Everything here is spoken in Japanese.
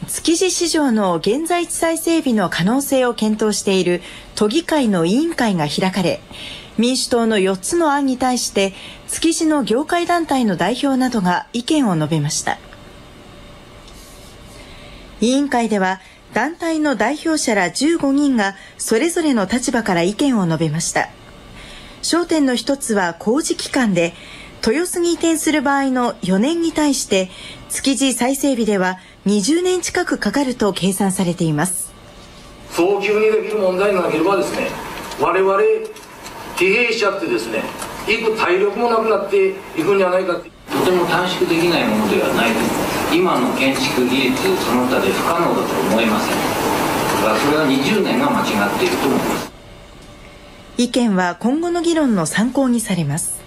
築地市場の現在地再整備の可能性を検討している都議会の委員会が開かれ、民主党の4つの案に対して築地の業界団体の代表などが意見を述べました。委員会では団体の代表者ら15人がそれぞれの立場から意見を述べました。焦点の一つは工事期間で、豊洲に移転する場合の4年に対して築地再整備では20年近くかかると計算されています。 早急にできる問題がなければですね、我々疲弊しちゃってですね、行く体力もなくなっていくんじゃないかって。 とても短縮できないものではないと思います。今の建築技術その他で不可能だと思えません。だからそれは20年が間違っていると思います。 意見は今後の議論の参考にされます。